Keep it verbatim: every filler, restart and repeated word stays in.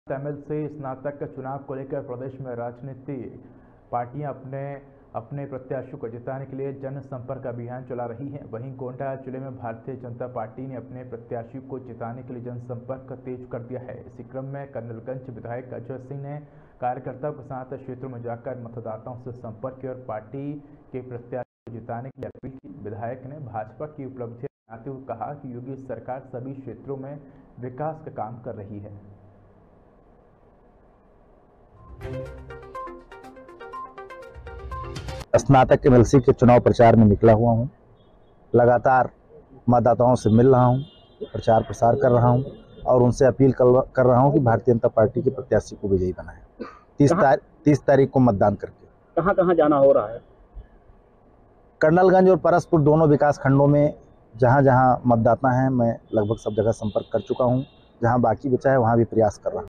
तमिल से स्नातक के चुनाव को लेकर प्रदेश में राजनीतिक पार्टियां अपने अपने प्रत्याशियों को जिताने के लिए जनसंपर्क अभियान चला रही हैं। वहीं गोंडा जिले में भारतीय जनता पार्टी ने अपने प्रत्याशियों को जिताने के लिए जनसंपर्क तेज कर दिया है। इसी क्रम में कर्नलगंज विधायक अजय सिंह ने कार्यकर्ताओं के साथ क्षेत्रों में जाकर मतदाताओं से संपर्क किया और पार्टी के प्रत्याशी को जिताने की अपील की। विधायक ने भाजपा की उपलब्धियां गिनाते हुए कहा कि योगी सरकार सभी क्षेत्रों में विकास का काम कर रही है। स्नातक एमएलसी के चुनाव प्रचार में निकला हुआ हूं। लगातार मतदाताओं से मिल रहा हूं, प्रचार प्रसार कर रहा हूं और उनसे अपील कर रहा हूं कि भारतीय जनता पार्टी के प्रत्याशी को विजयी बनाएं। तीस तारीख तीस तारीख को मतदान करके कहां कहां जाना हो रहा है? कर्नलगंज और परसपुर दोनों विकास खंडों में जहां जहां मतदाता हैं, मैं लगभग सब जगह संपर्क कर चुका हूं। जहां बाकी बचा है वहां भी प्रयास कर रहा हूं।